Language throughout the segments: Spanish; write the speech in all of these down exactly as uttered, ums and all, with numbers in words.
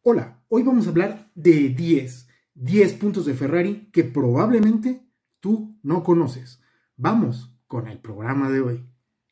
Hola, hoy vamos a hablar de diez, diez puntos de Ferrari que probablemente tú no conoces. Vamos con el programa de hoy.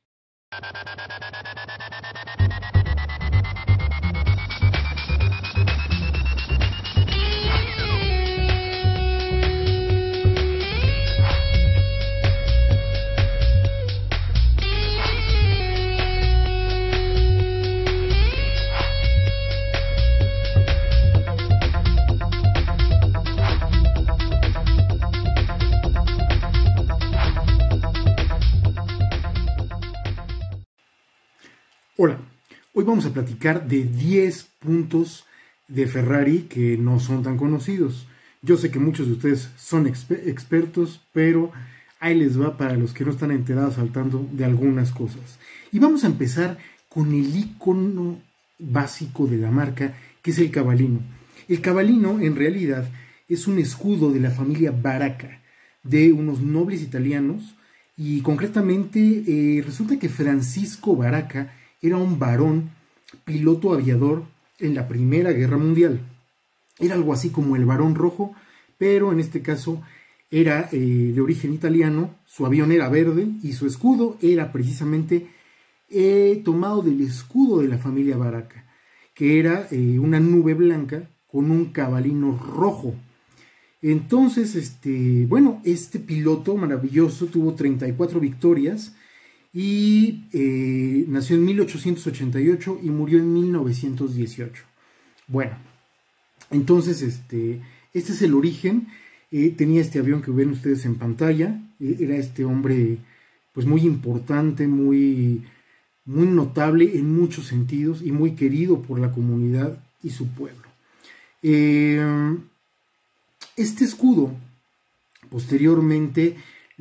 Hola, hoy vamos a platicar de diez puntos de Ferrari que no son tan conocidos. Yo sé que muchos de ustedes son exper expertos, pero ahí les va para los que no están enterados al tanto de algunas cosas. Y vamos a empezar con el icono básico de la marca, que es el Cavallino. El Cavallino, en realidad, es un escudo de la familia Baracca, de unos nobles italianos, y concretamente eh, resulta que Francisco Baracca era un varón piloto aviador en la Primera Guerra Mundial. Era algo así como el Barón Rojo, pero en este caso era eh, de origen italiano. Su avión era verde y su escudo era precisamente eh, tomado del escudo de la familia Baracca, que era eh, una nube blanca con un cabalino rojo. Entonces, este, bueno, este piloto maravilloso tuvo treinta y cuatro victorias, y eh, nació en mil ochocientos ochenta y ocho y murió en mil novecientos dieciocho. Bueno, entonces este, este es el origen. Eh, tenía este avión que ven ustedes en pantalla. Eh, era este hombre pues muy importante, muy, muy notable en muchos sentidos y muy querido por la comunidad y su pueblo. Eh, este escudo posteriormente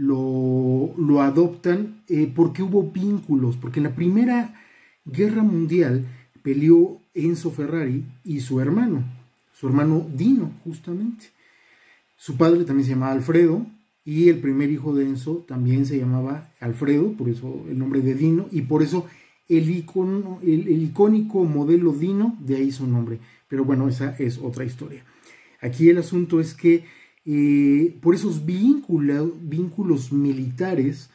Lo, lo adoptan eh, porque hubo vínculos, porque en la Primera Guerra Mundial peleó Enzo Ferrari y su hermano, su hermano Dino, justamente. Su padre también se llamaba Alfredo, y el primer hijo de Enzo también se llamaba Alfredo, por eso el nombre de Dino, y por eso el, icono, el, el icónico modelo Dino, de ahí su nombre. Pero bueno, esa es otra historia. Aquí el asunto es que Eh, por esos vínculos, vínculos militares,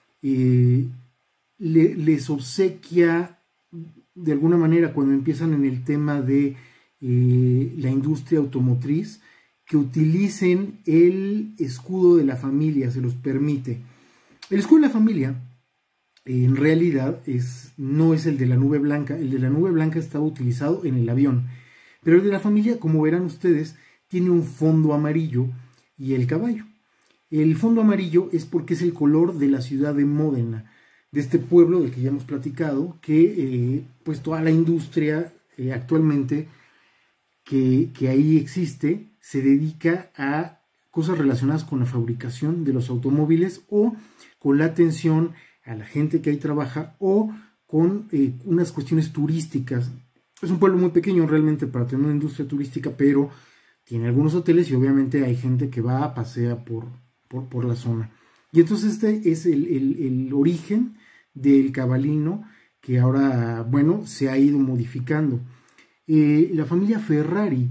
eh, le, les obsequia de alguna manera, cuando empiezan en el tema de eh, la industria automotriz, que utilicen el escudo de la familia, se los permite. El escudo de la familia eh, en realidad es, no es el de la nube blanca. El de la nube blanca estaba utilizado en el avión, pero el de la familia, como verán ustedes, tiene un fondo amarillo y el caballo. El fondo amarillo es porque es el color de la ciudad de Módena, de este pueblo del que ya hemos platicado, que eh, pues toda la industria eh, actualmente que, que ahí existe se dedica a cosas relacionadas con la fabricación de los automóviles, o con la atención a la gente que ahí trabaja, o con eh, unas cuestiones turísticas. Es un pueblo muy pequeño realmente para tener una industria turística, pero tiene algunos hoteles y obviamente hay gente que va a pasear por, por, por la zona. Y entonces este es el, el, el origen del Cavallino, que ahora, bueno, se ha ido modificando. Eh, la familia Ferrari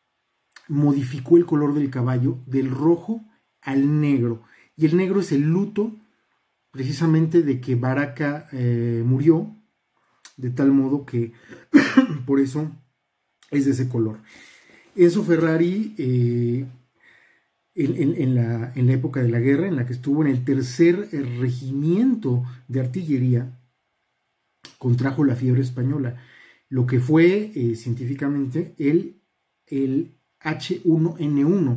modificó el color del caballo del rojo al negro. Y el negro es el luto precisamente de que Baracca eh, murió, de tal modo que por eso es de ese color. Enzo Ferrari, eh, en, en, en, la, en la época de la guerra, en la que estuvo en el tercer regimiento de artillería, contrajo la fiebre española, lo que fue eh, científicamente el, el H uno N uno,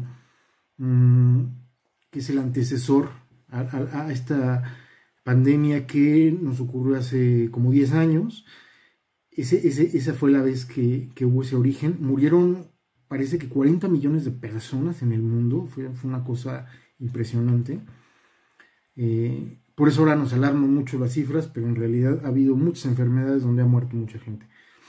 mmm, que es el antecesor a, a, a esta pandemia que nos ocurrió hace como diez años. Ese, ese, esa fue la vez que, que hubo ese origen. Murieron, parece que cuarenta millones de personas en el mundo. Fue, fue una cosa impresionante. Eh, por eso ahora nos alarman mucho las cifras, pero en realidad ha habido muchas enfermedades donde ha muerto mucha gente.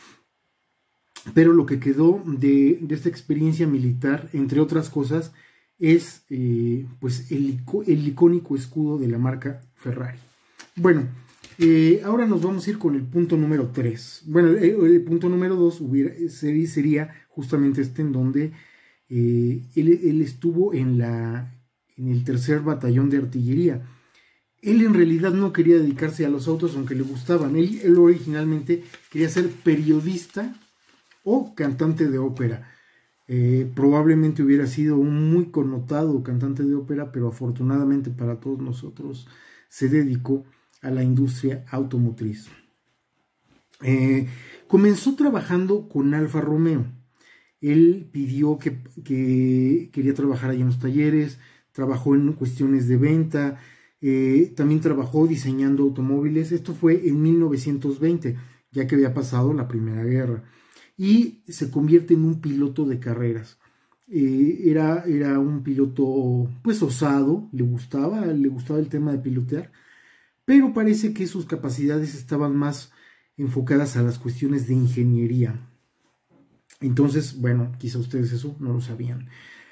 Pero lo que quedó de, de esta experiencia militar, entre otras cosas, es eh, pues el, el icónico escudo de la marca Ferrari. Bueno, Eh, ahora nos vamos a ir con el punto número tres. Bueno, el, el punto número dos hubiera, sería justamente este en donde eh, él, él estuvo en, la, en el tercer batallón de artillería. Él en realidad no quería dedicarse a los autos, aunque le gustaban. Él, él originalmente quería ser periodista o cantante de ópera. Eh, probablemente hubiera sido un muy connotado cantante de ópera, pero afortunadamente para todos nosotros se dedicó a la industria automotriz. Eh, comenzó trabajando con Alfa Romeo. Él pidió que, que quería trabajar ahí en los talleres, trabajó en cuestiones de venta, eh, también trabajó diseñando automóviles. Esto fue en mil novecientos veinte, ya que había pasado la Primera Guerra, y se convierte en un piloto de carreras. Eh, era, era un piloto pues osado, le gustaba, le gustaba el tema de pilotear, pero parece que sus capacidades estaban más enfocadas a las cuestiones de ingeniería. Entonces, bueno, quizá ustedes eso no lo sabían.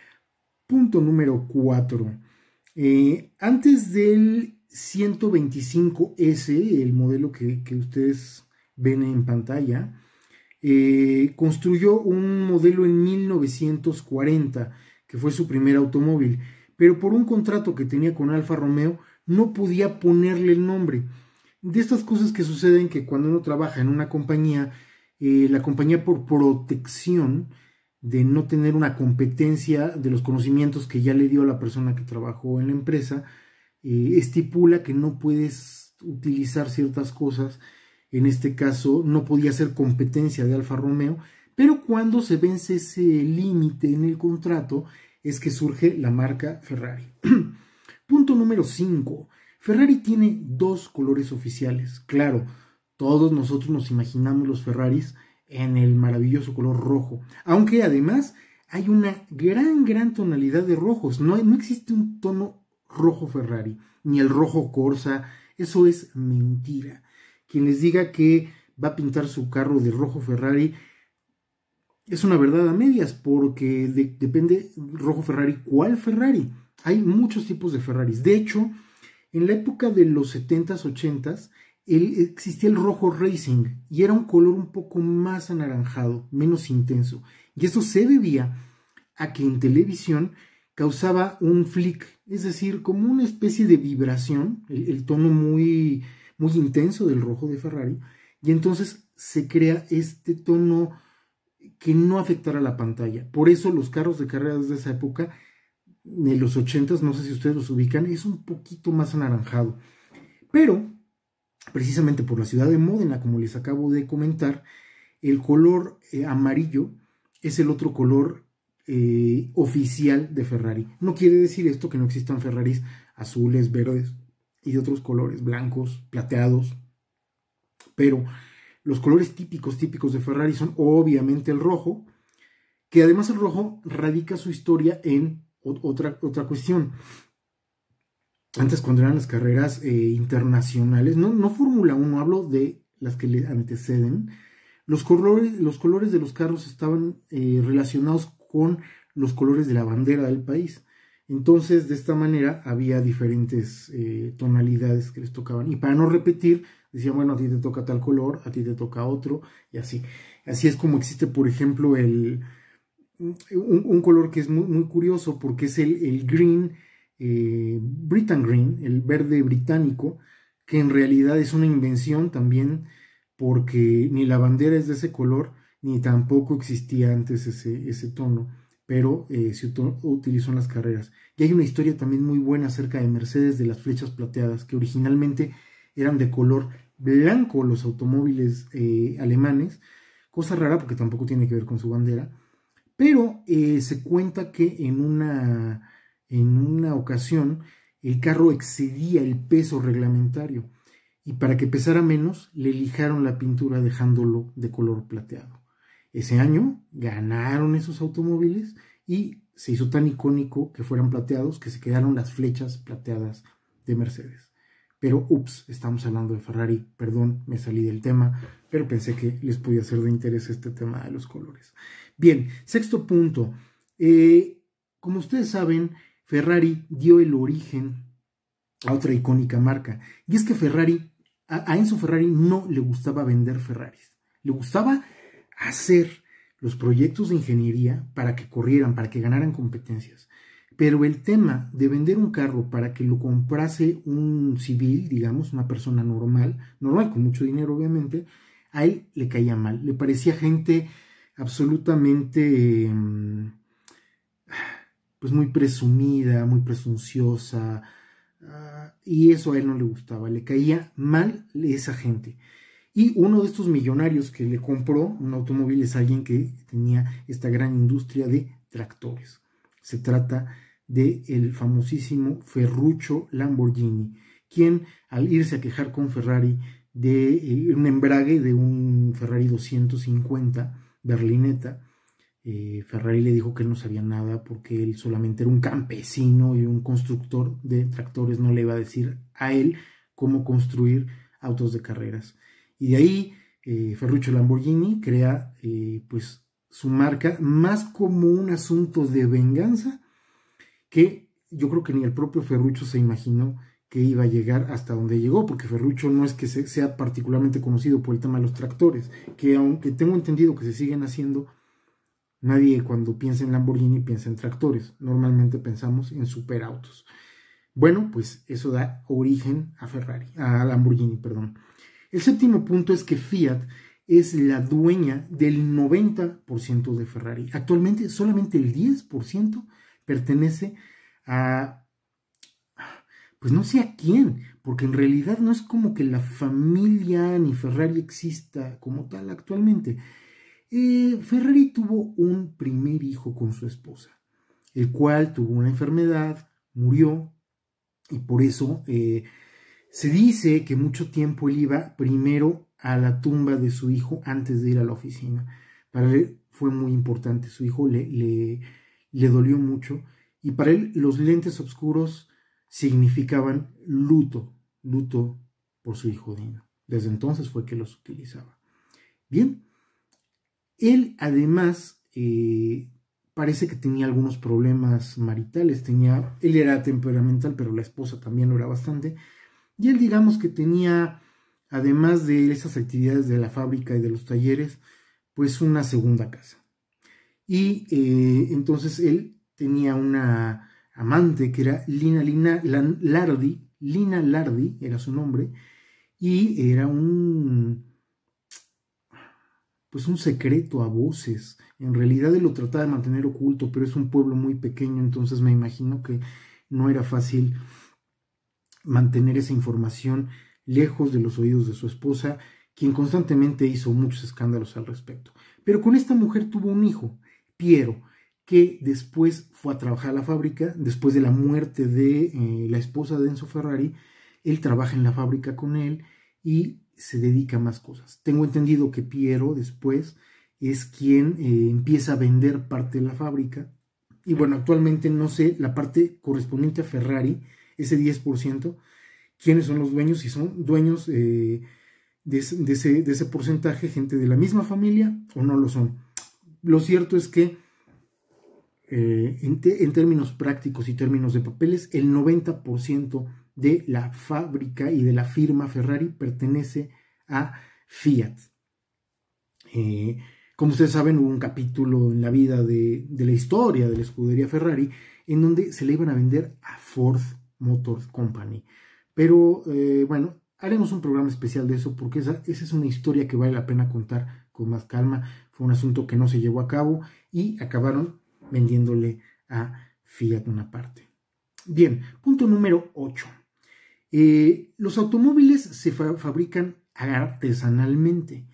Punto número cuatro. Eh, antes del ciento veinticinco ese, el modelo que, que ustedes ven en pantalla, eh, construyó un modelo en mil novecientos cuarenta, que fue su primer automóvil, pero por un contrato que tenía con Alfa Romeo, no podía ponerle el nombre. De estas cosas que suceden que cuando uno trabaja en una compañía, eh, la compañía por protección de no tener una competencia de los conocimientos que ya le dio a la persona que trabajó en la empresa, eh, estipula que no puedes utilizar ciertas cosas. En este caso no podía ser competencia de Alfa Romeo, pero cuando se vence ese límite en el contrato es que surge la marca Ferrari. Punto número cinco. Ferrari tiene dos colores oficiales. Claro, todos nosotros nos imaginamos los Ferraris en el maravilloso color rojo, aunque además hay una gran, gran tonalidad de rojos. No, no existe un tono rojo Ferrari, ni el rojo Corsa. Eso es mentira. Quien les diga que va a pintar su carro de rojo Ferrari es una verdad a medias, porque de, depende rojo Ferrari, ¿cuál Ferrari? Hay muchos tipos de Ferraris. De hecho, en la época de los setentas, ochentas, el, existía el rojo Racing y era un color un poco más anaranjado, menos intenso. Y esto se debía a que en televisión causaba un flick, es decir, como una especie de vibración, el, el tono muy, muy intenso del rojo de Ferrari, y entonces se crea este tono que no afectara la pantalla. Por eso los carros de carreras de esa época, de los ochentas, no sé si ustedes los ubican, es un poquito más anaranjado. Pero, precisamente por la ciudad de Módena, como les acabo de comentar, el color eh, amarillo es el otro color eh, oficial de Ferrari. No quiere decir esto que no existan Ferraris azules, verdes y de otros colores, blancos, plateados, pero los colores típicos, típicos de Ferrari son obviamente el rojo, que además el rojo radica su historia en otra, otra cuestión. Antes, cuando eran las carreras eh, internacionales, no, no Fórmula uno, hablo de las que le anteceden, los colores, los colores de los carros estaban eh, relacionados con los colores de la bandera del país. Entonces, de esta manera, había diferentes eh, tonalidades que les tocaban. Y para no repetir, decían, bueno, a ti te toca tal color, a ti te toca otro, y así. Así es como existe, por ejemplo, el, un, un color que es muy, muy curioso, porque es el, el green, eh, Britain Green, el verde británico, que en realidad es una invención también, porque ni la bandera es de ese color, ni tampoco existía antes ese, ese tono, pero eh, se utilizó en las carreras. Y hay una historia también muy buena acerca de Mercedes, de las flechas plateadas, que originalmente eran de color blanco los automóviles eh, alemanes, cosa rara porque tampoco tiene que ver con su bandera, pero eh, se cuenta que en una, en una ocasión el carro excedía el peso reglamentario, y para que pesara menos le lijaron la pintura dejándolo de color plateado. Ese año ganaron esos automóviles y se hizo tan icónico que fueran plateados que se quedaron las flechas plateadas de Mercedes. Pero, ups, estamos hablando de Ferrari, perdón, me salí del tema, pero pensé que les podía ser de interés este tema de los colores. Bien, sexto punto. Eh, como ustedes saben, Ferrari dio el origen a otra icónica marca, y es que Ferrari a, a Enzo Ferrari no le gustaba vender Ferraris, le gustaba hacer los proyectos de ingeniería para que corrieran, para que ganaran competencias. Pero el tema de vender un carro para que lo comprase un civil, digamos, una persona normal, normal con mucho dinero obviamente, a él le caía mal, le parecía gente absolutamente pues muy presumida, muy presunciosa, uh, y eso a él no le gustaba, le caía mal esa gente. Y uno de estos millonarios que le compró un automóvil es alguien que tenía esta gran industria de tractores. Se trata del famosísimo Ferruccio Lamborghini, quien al irse a quejar con Ferrari de eh, un embrague de un Ferrari doscientos cincuenta Berlinetta, eh, Ferrari le dijo que él no sabía nada porque él solamente era un campesino y un constructor de tractores, no le iba a decir a él cómo construir autos de carreras. Y de ahí eh, Ferruccio Lamborghini crea eh, pues su marca más como un asunto de venganza, que yo creo que ni el propio Ferruccio se imaginó que iba a llegar hasta donde llegó, porque Ferruccio no es que sea particularmente conocido por el tema de los tractores, que aunque tengo entendido que se siguen haciendo, nadie cuando piensa en Lamborghini piensa en tractores, normalmente pensamos en superautos. Bueno, pues eso da origen a Ferrari, a Lamborghini, perdón. El séptimo punto es que Fiat es la dueña del noventa por ciento de Ferrari. Actualmente solamente el diez por ciento pertenece a, pues no sé a quién, porque en realidad no es como que la familia ni Ferrari exista como tal actualmente. Eh, Ferrari tuvo un primer hijo con su esposa, el cual tuvo una enfermedad, murió, y por eso eh, se dice que mucho tiempo él iba primero a la tumba de su hijo antes de ir a la oficina. Para él fue muy importante, su hijo le, le, le dolió mucho, y para él los lentes oscuros significaban luto, luto por su hijo Dino. Desde entonces fue que los utilizaba. Bien, él además eh, parece que tenía algunos problemas maritales, tenía, él era temperamental, pero la esposa también lo era bastante, y él digamos que tenía, además de esas actividades de la fábrica y de los talleres, pues una segunda casa. Y eh, entonces él tenía una amante que era Lina, Lina Lardi, Lina Lardi era su nombre, y era un, pues un secreto a voces. En realidad él lo trataba de mantener oculto, pero es un pueblo muy pequeño, entonces me imagino que no era fácil mantener esa información lejos de los oídos de su esposa, quien constantemente hizo muchos escándalos al respecto. Pero con esta mujer tuvo un hijo, Piero, que después fue a trabajar a la fábrica. Después de la muerte de eh, la esposa de Enzo Ferrari, él trabaja en la fábrica con él y se dedica a más cosas. Tengo entendido que Piero después es quien eh, empieza a vender parte de la fábrica, y bueno, actualmente no sé la parte correspondiente a Ferrari, ese diez por ciento, quiénes son los dueños, si son dueños eh, de, de, ese, de ese porcentaje, gente de la misma familia o no lo son. Lo cierto es que eh, en, te, en términos prácticos y términos de papeles, el noventa por ciento de la fábrica y de la firma Ferrari pertenece a Fiat. Eh, como ustedes saben, hubo un capítulo en la vida de, de la historia de la escudería Ferrari en donde se le iban a vender a Ford Motor Company. Pero eh, bueno, haremos un programa especial de eso porque esa, esa es una historia que vale la pena contar con más calma. Fue un asunto que no se llevó a cabo y acabaron vendiéndole a Fiat una parte. Bien, punto número ocho. Eh, los automóviles se fa fabrican artesanalmente.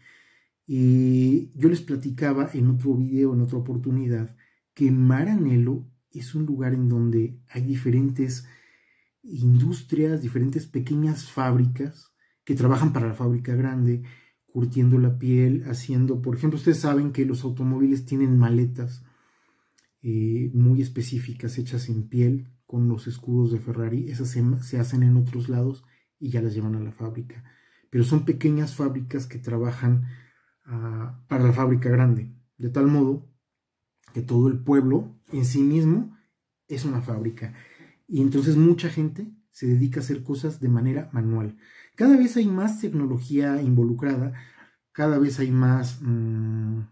Eh, yo les platicaba en otro video, en otra oportunidad, que Maranello es un lugar en donde hay diferentes industrias, diferentes pequeñas fábricas que trabajan para la fábrica grande, curtiendo la piel, haciendo, por ejemplo, ustedes saben que los automóviles tienen maletas eh, muy específicas hechas en piel con los escudos de Ferrari. Esas se, se hacen en otros lados y ya las llevan a la fábrica, pero son pequeñas fábricas que trabajan uh, para la fábrica grande, de tal modo que todo el pueblo en sí mismo es una fábrica. Y entonces mucha gente se dedica a hacer cosas de manera manual. Cada vez hay más tecnología involucrada, cada vez hay más mmm,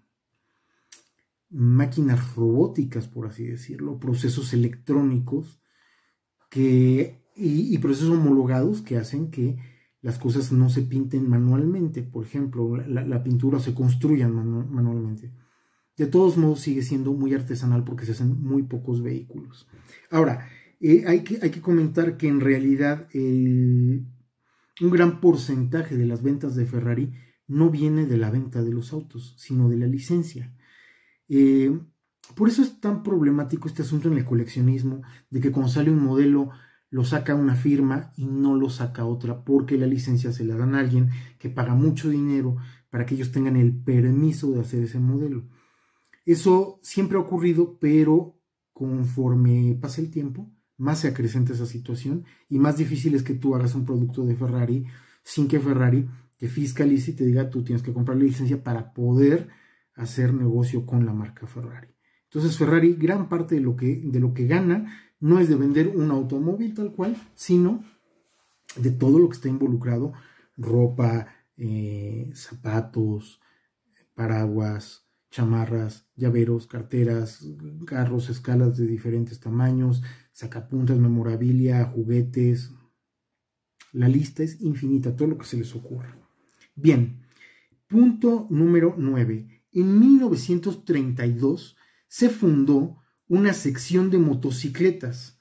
máquinas robóticas, por así decirlo, procesos electrónicos que, y, y procesos homologados que hacen que las cosas no se pinten manualmente. Por ejemplo, la, la pintura se construya manu manualmente. De todos modos sigue siendo muy artesanal porque se hacen muy pocos vehículos. Ahora, eh, hay, que, hay que comentar que en realidad el, un gran porcentaje de las ventas de Ferrari no viene de la venta de los autos, sino de la licencia. Eh, por eso es tan problemático este asunto en el coleccionismo, de que cuando sale un modelo lo saca una firma y no lo saca otra, porque la licencia se la dan a alguien que paga mucho dinero para que ellos tengan el permiso de hacer ese modelo. Eso siempre ha ocurrido, pero conforme pasa el tiempo, más se acrecenta esa situación y más difícil es que tú hagas un producto de Ferrari sin que Ferrari te fiscalice y te diga tú tienes que comprar la licencia para poder hacer negocio con la marca Ferrari. Entonces Ferrari, gran parte de lo que, de lo que gana no es de vender un automóvil tal cual, sino de todo lo que está involucrado: ropa, eh, zapatos, paraguas, chamarras, llaveros, carteras, carros, escalas de diferentes tamaños, sacapuntas, memorabilia, juguetes. La lista es infinita, todo lo que se les ocurra. Bien, punto número nueve. En mil novecientos treinta y dos se fundó una sección de motocicletas.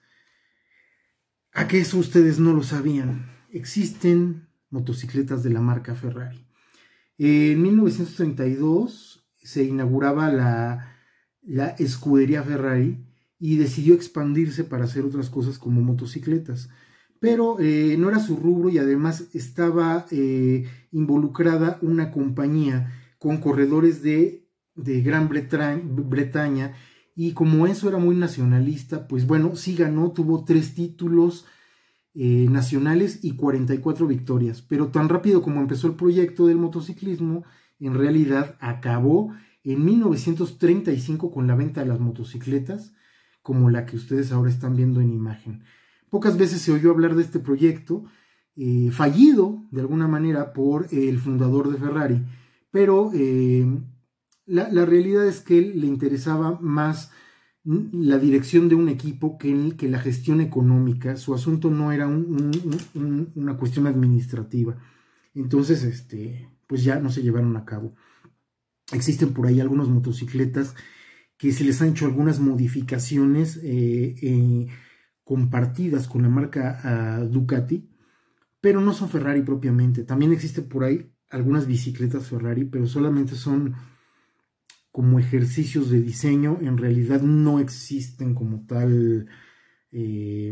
¿A qué eso ustedes no lo sabían? Existen motocicletas de la marca Ferrari. En mil novecientos treinta y dos se inauguraba la, la escudería Ferrari y decidió expandirse para hacer otras cosas como motocicletas. Pero eh, no era su rubro y además estaba eh, involucrada una compañía con corredores de, de Gran Bretaña, Bretaña, y como eso era muy nacionalista, pues bueno, sí ganó, tuvo tres títulos eh, nacionales y cuarenta y cuatro victorias, pero tan rápido como empezó el proyecto del motociclismo, en realidad acabó en mil novecientos treinta y cinco con la venta de las motocicletas, como la que ustedes ahora están viendo en imagen. Pocas veces se oyó hablar de este proyecto, eh, fallido de alguna manera por eh, el fundador de Ferrari, pero eh, la, la realidad es que él le interesaba más la dirección de un equipo que, el, que la gestión económica. Su asunto no era un, un, un, una cuestión administrativa. Entonces, este, pues ya no se llevaron a cabo. Existen por ahí algunas motocicletas que se les han hecho algunas modificaciones eh, eh, compartidas con la marca uh, Ducati, pero no son Ferrari propiamente. También existe por ahí algunas bicicletas Ferrari, pero solamente son como ejercicios de diseño. En realidad no existen como tal eh,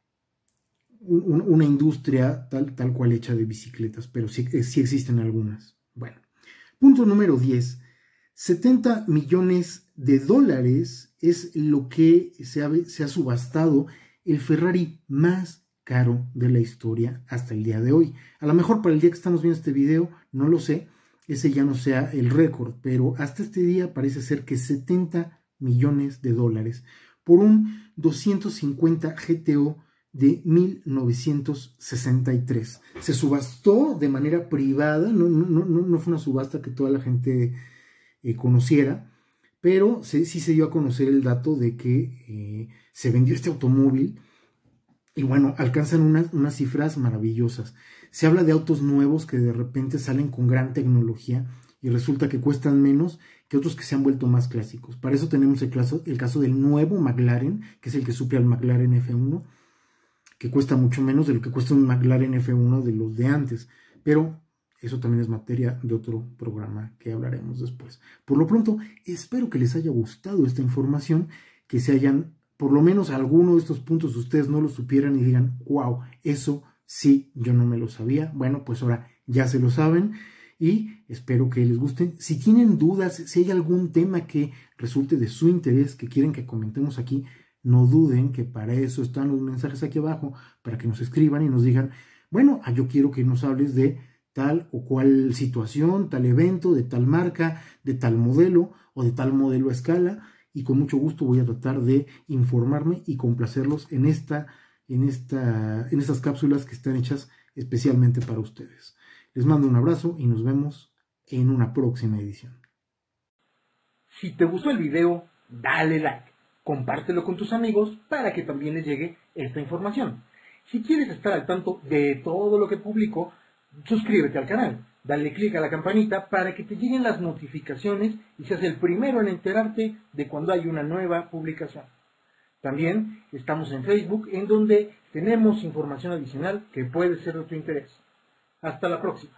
un, una industria tal, tal cual hecha de bicicletas, pero sí, sí existen algunas. Bueno, punto número diez. setenta millones de dólares es lo que se ha, se ha subastado el Ferrari más caro de la historia hasta el día de hoy. A lo mejor para el día que estamos viendo este video, no lo sé, ese ya no sea el récord, pero hasta este día parece ser que setenta millones de dólares por un doscientos cincuenta G T O de mil novecientos sesenta y tres. Se subastó de manera privada, no, no, no, no fue una subasta que toda la gente eh, conociera, pero sí, sí se dio a conocer el dato de que eh, se vendió este automóvil y bueno, alcanzan unas, unas cifras maravillosas. Se habla de autos nuevos que de repente salen con gran tecnología y resulta que cuestan menos que otros que se han vuelto más clásicos. Para eso tenemos el caso, el caso del nuevo McLaren, que es el que suple al McLaren F uno, que cuesta mucho menos de lo que cuesta un McLaren F uno de los de antes, pero eso también es materia de otro programa que hablaremos después. Por lo pronto, espero que les haya gustado esta información, que se hayan, por lo menos alguno de estos puntos ustedes no lo supieran y digan, wow, eso sí, yo no me lo sabía. Bueno, pues ahora ya se lo saben y espero que les gusten. Si tienen dudas, si hay algún tema que resulte de su interés, que quieren que comentemos aquí, no duden que para eso están los mensajes aquí abajo, para que nos escriban y nos digan, bueno, yo quiero que nos hables de tal o cual situación, tal evento, de tal marca, de tal modelo o de tal modelo a escala, y con mucho gusto voy a tratar de informarme y complacerlos en esta en, esta, en estas cápsulas que están hechas especialmente para ustedes. Les mando un abrazo y nos vemos en una próxima edición. Si te gustó el video, dale like, compártelo con tus amigos para que también les llegue esta información. Si quieres estar al tanto de todo lo que publico, suscríbete al canal, dale click a la campanita para que te lleguen las notificaciones y seas el primero en enterarte de cuando hay una nueva publicación. También estamos en Facebook, en donde tenemos información adicional que puede ser de tu interés. Hasta la próxima.